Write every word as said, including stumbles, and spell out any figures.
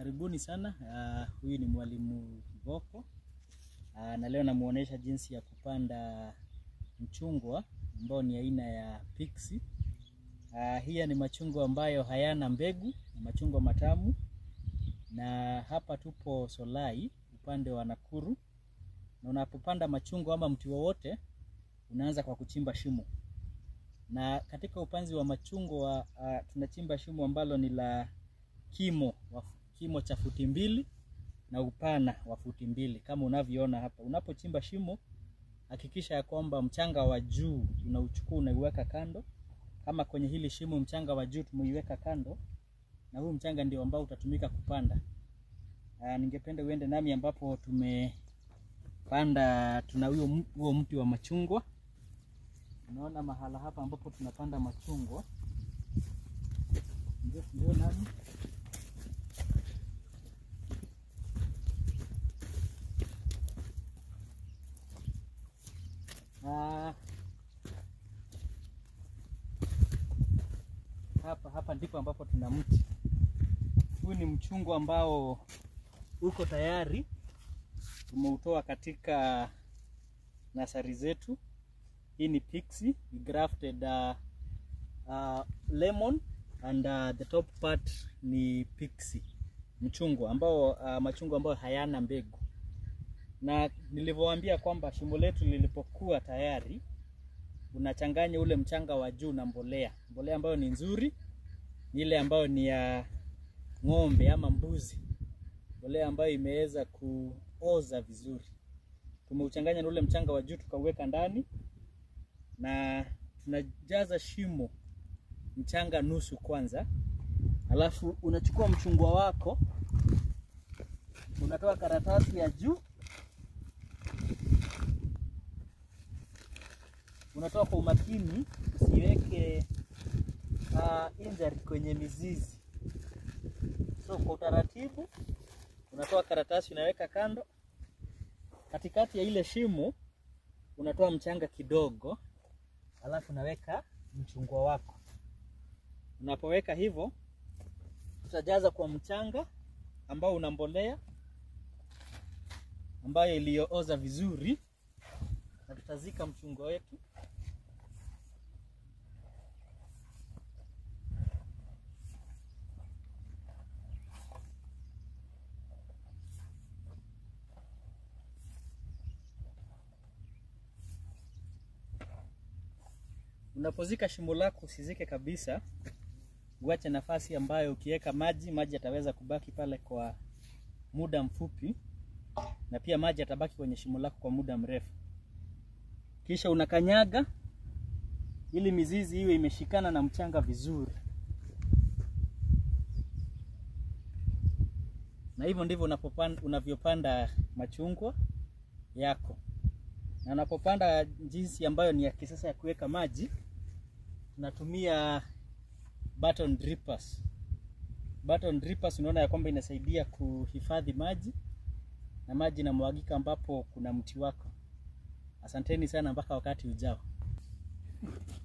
Karibuni sana. Uh, huyu ni mwalimu Kiboko. Uh, na leo namuonesha jinsi ya kupanda mchungwa ambao ni aina ya pixie. Uh, hii ni machungwa ambayo hayana mbegu, machungwa matamu. Na hapa tupo Solai upande wa Nakuru. Na unapopanda machungwa ama mti wowote, unaanza kwa kuchimba shimo. Na katika upanzi wa machungwa uh, tunachimba shimo ambalo ni la kimo wa kimo cha futi mbili na upana wa futi mbili kama unavyoona hapa. Unapochimba shimo, hakikisha ya kwamba mchanga wa juu unauchukua unaiweka kando. Kama kwenye hili shimo mchanga wa juu tumeiweka kando, na huu mchanga ndio ambao utatumika kupanda. Aa, ningependa uende nami ambapo tumepanda, tuna huo huo mti wa machungwa. Unaona mahala hapa ambapo tunapanda machungwa. Ndio ndio nani? Ah, hapa hapa ndipo ambapo tuna mti. Huu ni mchungwa ambao uko tayari, tumeutoa katika nasari zetu. Hii ni pixie, we grafted uh, uh, lemon and uh, the top part ni pixie, mchungwa ambao uh, machungwa ambao hayana mbegu. Na nilivyowaambia kwamba shimo letu lilipokuwa tayari, unachanganya ule mchanga wa juu na mbolea. Mbolea ambayo ni nzuri, ni ile ambayo ni ya ng'ombe ama mbuzi. Mbolea ambayo imeweza kuoza vizuri. Tumeuchanganya na ule mchanga wa juu tukauweka ndani, na tunajaza shimo mchanga nusu kwanza. Alafu unachukua mchungwa wako, unatoa karatasi ya juu, unatoa kwa umakini, usiweke uh, injari kwenye mizizi. So kwa utaratibu unatoa karatasi unaweka kando. Katikati ya ile shimo unatoa mchanga kidogo, alafu unaweka mchungwa wako. Unapoweka hivyo, tutajaza kwa mchanga ambao una mbolea ambayo iliyooza vizuri, na tutazika mchungwa wetu. Unapozika shimo lako usizike kabisa, uache nafasi ambayo ukiweka maji, maji yataweza kubaki pale kwa muda mfupi, na pia maji yatabaki kwenye shimo lako kwa muda mrefu. Kisha unakanyaga ili mizizi iwe imeshikana na mchanga vizuri. Na hivyo ndivyo unapopanda unavyopanda machungwa yako. Na unapopanda jinsi ambayo ni ya kisasa ya kuweka maji, tunatumia button drippers. Button drippers unaona ya kwamba inasaidia kuhifadhi maji, na maji inamwagika ambapo kuna mti wako. Asanteni sana mpaka wakati ujao.